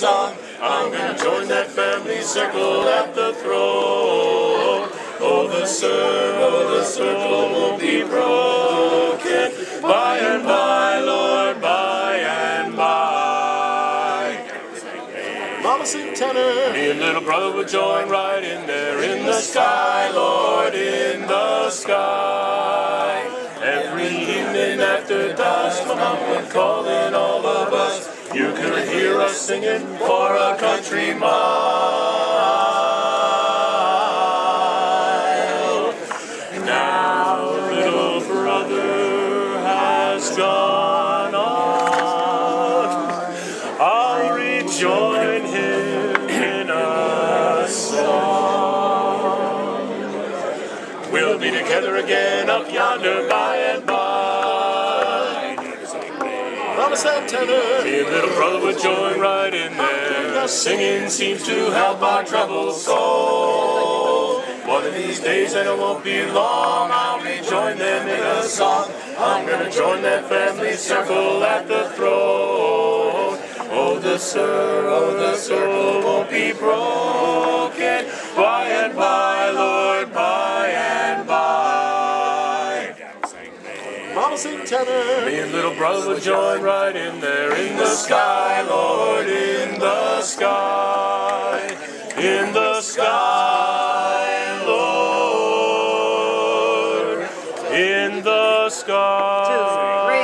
song. I'm gonna join that family circle at the throne. Oh, the circle won't be broken. By and by, Lord, by and by. Mama sing tenor. Me and little brother will join right in there in the sky, Lord, in the sky. Every evening after dusk, Mama would call in all of us. You could hear us singing for a country mile. Now little brother has gone on. I'll rejoin him in a song. We'll be together again up yonder by and by. Mama sang tenor. Me and little brother would join right in there. Singing seems to help our troubles so. One of these days, and it won't be long, I'll rejoin them in a song. I'm gonna join that family circle at the throne. Oh, the circle won't be broken. By and by, Lord, by and by. Mama sing tenor. Me and little brother would join right in there in the sky, Lord, in the sky, in the sky, Lord, in the sky.